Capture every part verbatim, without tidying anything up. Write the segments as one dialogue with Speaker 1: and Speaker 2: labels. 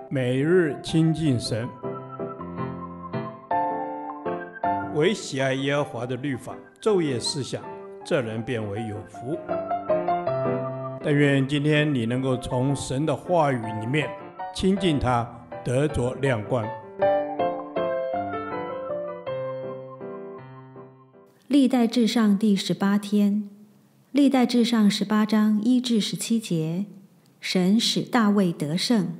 Speaker 1: 每日亲近神，唯喜爱耶和华的律法，昼夜思想，这人变为有福。但愿今天你能够从神的话语里面亲近他，得着亮光。
Speaker 2: 历代志上第十八天，历代志上十八章一至十七节，神使大卫得胜。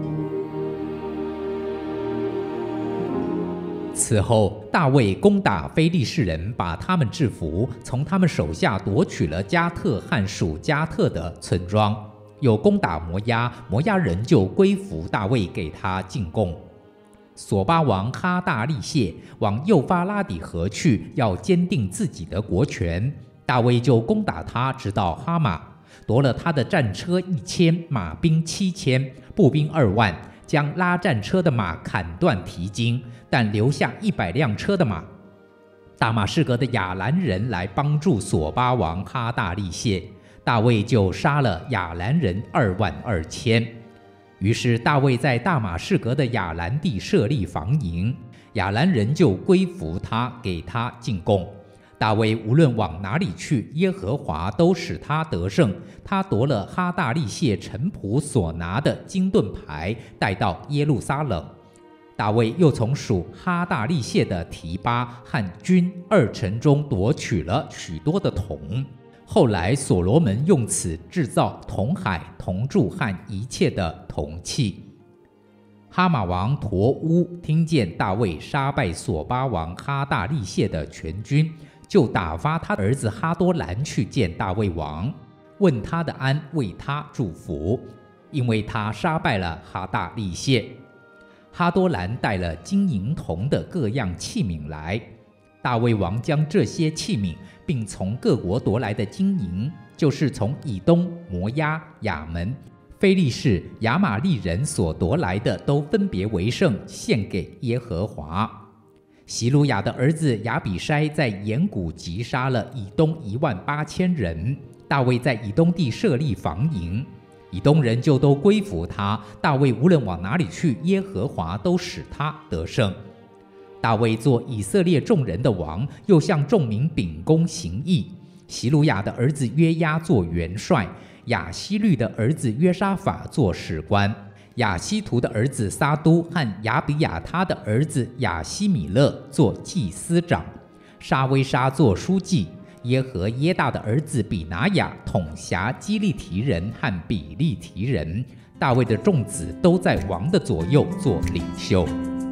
Speaker 3: 此后，大卫攻打非利士人，把他们制服，从他们手下夺取了加特和属加特的村庄，又攻打摩押，摩押人就归服大卫，给他进贡。索巴王哈大利谢往幼发拉底河去，要坚定自己的国权，大卫就攻打他，直到哈马，夺了他的战车一千，马兵七千，步兵二万，将拉战车的马砍断蹄筋，但留下一百辆车的马。大马士革的亚兰人来帮助索巴王哈大利谢，大卫就杀了亚兰人二万二千。于是大卫在大马士革的亚兰地设立防营，亚兰人就归服他，给他进贡。大卫无论往哪里去，耶和华都使他得胜。他夺了哈大利谢臣仆所拿的金盾牌，带到耶路撒冷。大卫又从属哈大利谢的提巴和军二城中夺取了许多的铜。后来所罗门用此制造铜海、铜柱和一切的铜器。哈马王陀乌听见大卫杀败索巴王哈大利谢的全军，就打发他儿子哈多兰去见大卫王，问他的安，为他祝福，因为他杀败了哈大利谢。哈多兰带了金银铜的各样器皿来，大卫王将这些器皿并从各国夺来的金银，就是从以东、摩押、亚门、非利士、亚玛利人所夺来的，都分别为圣，献给耶和华。希鲁雅的儿子亚比筛在岩谷击杀了以东一万八千人，大卫在以东地设立防营，以东人就都归服他。大卫无论往哪里去，耶和华都使他得胜。大卫做以色列众人的王，又向众民秉公行义。希鲁雅的儿子约押做元帅，亚希律的儿子约沙法做史官，亚希图的儿子撒都和亚比亚他的儿子亚希米勒做祭司长，沙威沙做书记，耶和耶大的儿子比拿雅统辖基利提人和比利提人。大卫的众子都在王的左右做领袖。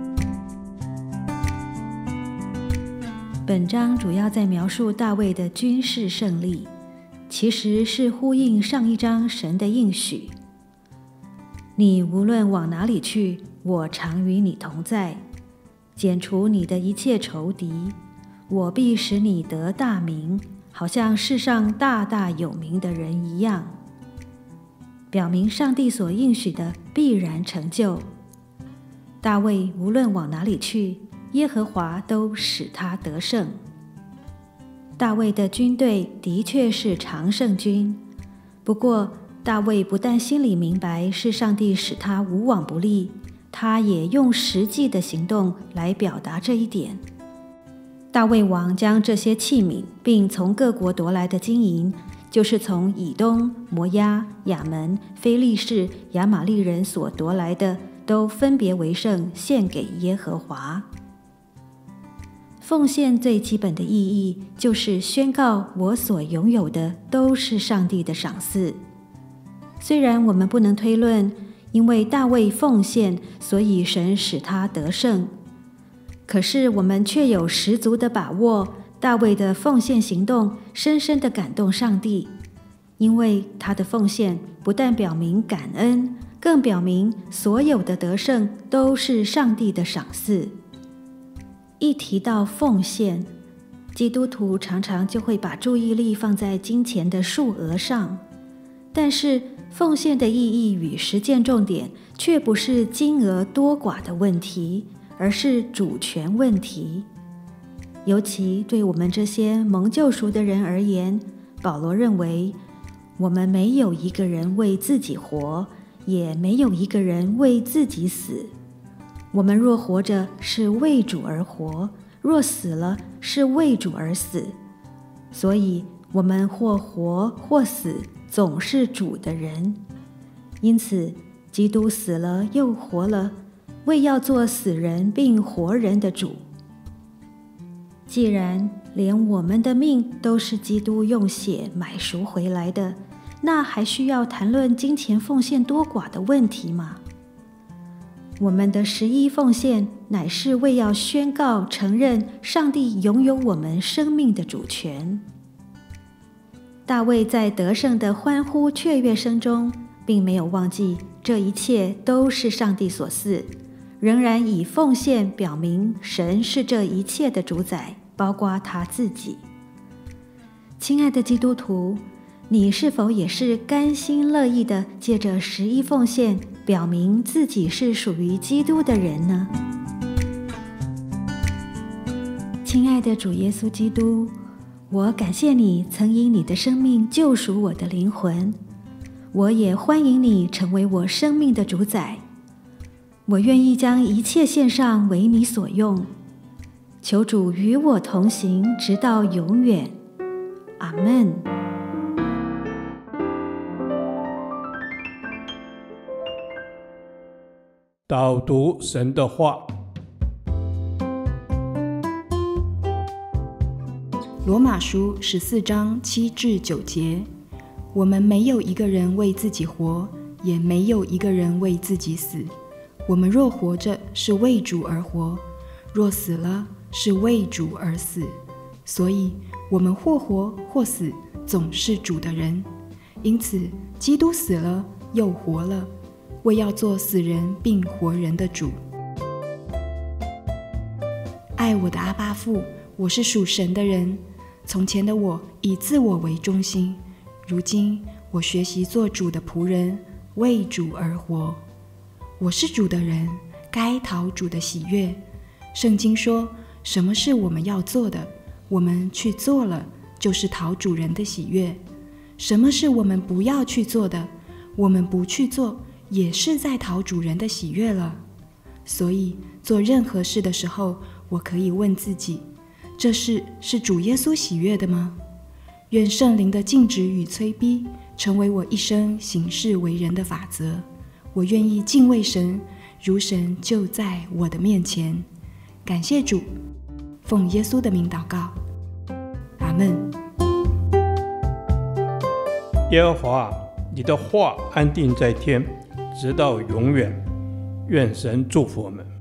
Speaker 2: 本章主要在描述大卫的军事胜利，其实是呼应上一章神的应许：你无论往哪里去，我常与你同在，剪除你的一切仇敌，我必使你得大名，好像世上大大有名的人一样。表明上帝所应许的必然成就。大卫无论往哪里去，耶和华都使他得胜。大卫的军队的确是常胜军，不过大卫不但心里明白是上帝使他无往不利，他也用实际的行动来表达这一点。大卫王将这些器皿并从各国夺来的金银，就是从以东、摩押、亚门、非利士、亚玛利人所夺来的，都分别为圣，献给耶和华。奉献最基本的意义，就是宣告我所拥有的都是上帝的赏赐。虽然我们不能推论，因为大卫奉献，所以神使他得胜，可是我们却有十足的把握，大卫的奉献行动深深地感动上帝，因为他的奉献不但表明感恩，更表明所有的得胜都是上帝的赏赐。一提到奉献，基督徒常常就会把注意力放在金钱的数额上，但是奉献的意义与实践重点却不是金额多寡的问题，而是主权问题。尤其对我们这些蒙救赎的人而言，保罗认为我们没有一个人为自己活， 也没有一个人为自己死。我们若活着，是为主而活；若死了，是为主而死。所以，我们或活或死，总是主的人。因此，基督死了又活了，为要做死人并活人的主。既然连我们的命都是基督用血买赎回来的，那还需要谈论金钱奉献多寡的问题吗？我们的十一奉献乃是为要宣告承认上帝拥有我们生命的主权。大卫在得胜的欢呼雀跃声中，并没有忘记这一切都是上帝所赐，仍然以奉献表明神是这一切的主宰，包括他自己。亲爱的基督徒，你是否也是甘心乐意的借着十一奉献表明自己是属于基督的人呢？亲爱的主耶稣基督，我感谢你曾因你的生命救赎我的灵魂，我也欢迎你成为我生命的主宰。我愿意将一切献上为你所用，求主与我同行，直到永远。阿们。
Speaker 1: 导读神的话。
Speaker 4: 罗马书十四章七至九节，我们没有一个人为自己活，也没有一个人为自己死。我们若活着，是为主而活；若死了，是为主而死。所以，我们或活或死，总是主的人。因此，基督死了又活了，为要做死人并活人的主。爱我的阿爸父，我是属神的人。从前的我以自我为中心，如今我学习做主的仆人，为主而活。我是主的人，该讨主的喜悦。圣经说，什么是我们要做的，我们去做了，就是讨主人的喜悦。什么是我们不要去做的，我们不去做，也是在讨主人的喜悦了。所以做任何事的时候，我可以问自己，这事是主耶稣喜悦的吗？愿圣灵的禁止与催逼成为我一生行事为人的法则。我愿意敬畏神，如神就在我的面前。感谢主，奉耶稣的名祷告，阿们。
Speaker 1: 耶和华，你的话安定在天，直到永远。愿神祝福我们。